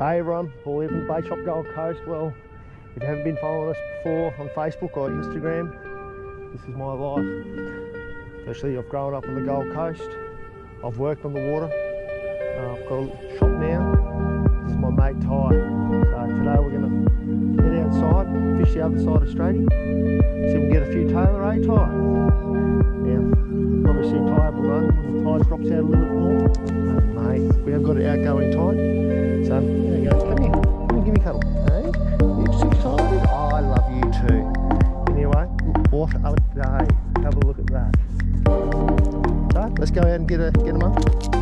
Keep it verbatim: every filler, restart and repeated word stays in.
Hey everyone, Paul here from the Bait Shop Gold Coast. Well, if you haven't been following us before on Facebook or Instagram, this is my life. Actually, I've grown up on the Gold Coast. I've worked on the water. Uh, I've got a shop now. This is my mate Ty. So today we're going to head outside, fish the other side of Straddie, see if we can get a few Tailor, eh Ty? Now, probably see Ty up and run when the tide drops out a little bit more. Oh, mate, we have got an outgoing tide. So, there you go. Come here. Come here, give me a cuddle. Hey? You just excited? Oh, I love you too. Anyway, what a day. Have a look at that. So, let's go out and get a get them up.